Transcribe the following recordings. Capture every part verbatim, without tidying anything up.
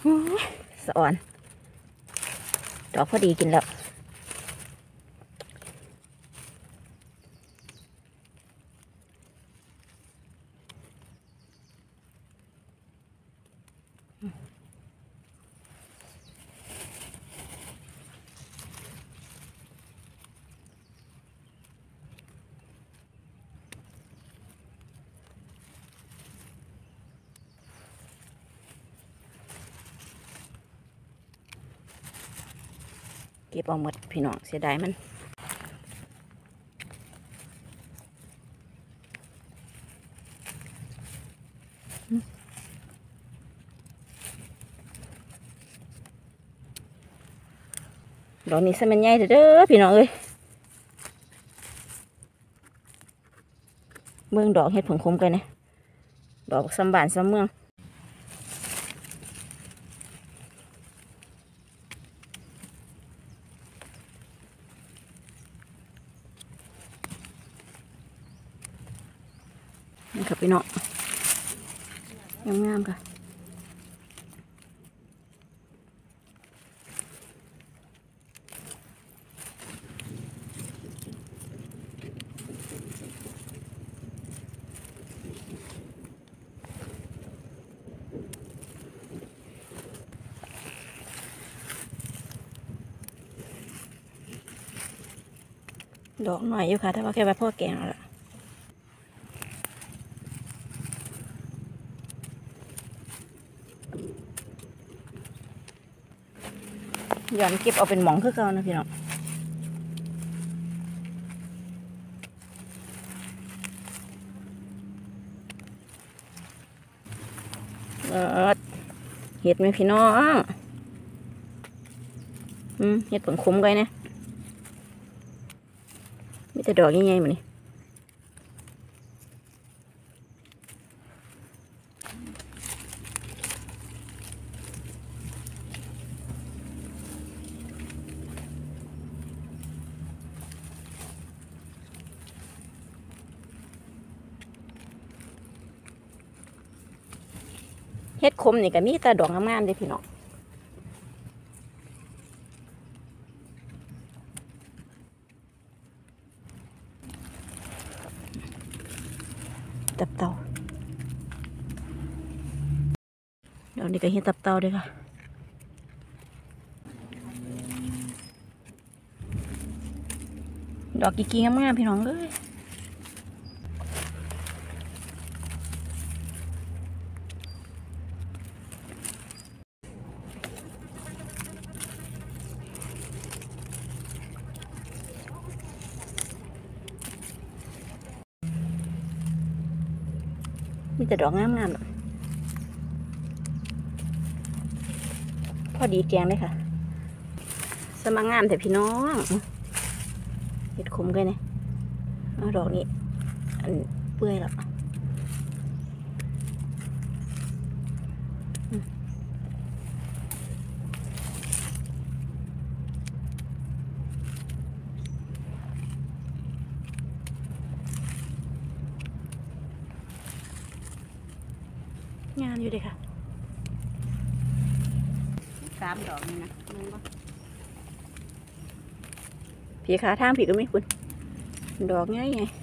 สะอ่อนดอกพอดีกินแล้วเก็บเอาหมดพี่น้องเสียดายมันดอกนี้สมันใหญ่เด้อพี่น้องเอ้ยเมืองดอกเห็ดผงคมกันนะดอกสมบานสมเมืองนี่ครับพี่น้องงามๆค่ะดอกหน่อยอยู่ค่ะแต่ว่าแค่ว่าพ่อแกงแล้วล่ะย้อนเก็บเอาเป็นหมองคือเก่านะพี่น้องเออเห็ดไหมพี่น้องอืมเห็ดผงคมกันนะมีแต่ดอกใหญ่ๆเหมือนนี่เห็ดคมนี่ก็มีแต่ดอกงามๆเลยพี่น้องตับเต่าดอกนี้ก็เห็ดตับเต่าด้วยค่ะดอกกิ๊กๆงามๆพี่น้องเอ้ยมีแต่ดอกงามๆพอดีแกงเลยค่ะสมังงามแต่พี่น้องเห็ดคมกันเนี่ยดอกนี้อันเปื่อยแล้วงามอยู่เลยค่ะสามดอกนี่นะนึงบ่ผีขาทางผีก็ไม่คุณดอกง่ายไง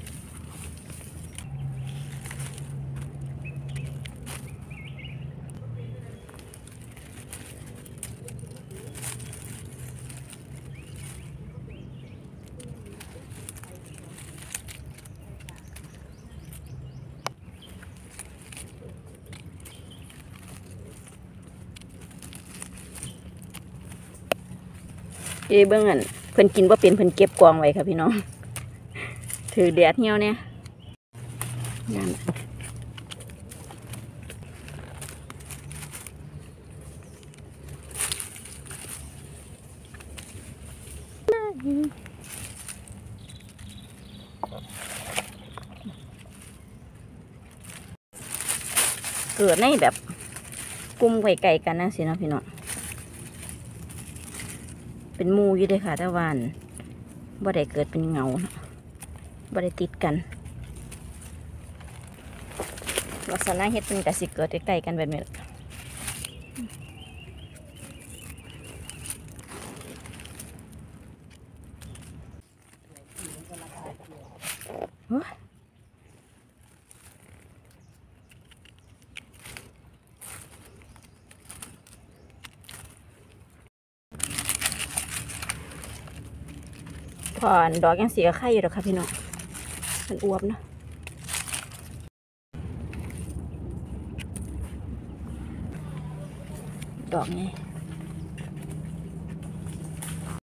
เอ้เบื้องอันเพิ่นกินว่าเป็นเพิ่นเก็บกองไว้ค่ะพี่น้องถือแดดเหี่ยวเนี่ยงามเกิดในแบบกลุ่มไก่ไก่กันนะสินะพี่น้องเป็นมูอยู่เลยค่ะแต่วานบ่ได้เกิดเป็นเงาบ่ได้ติดกันลักษณะเห็ดเป็นกระสิเกิดใกล้ๆกันแบบนี้โอ้ยถอนดอกยังเสียไข่อยู่หรอกค่ะพี่น้องมันอวบเนาะดอกไง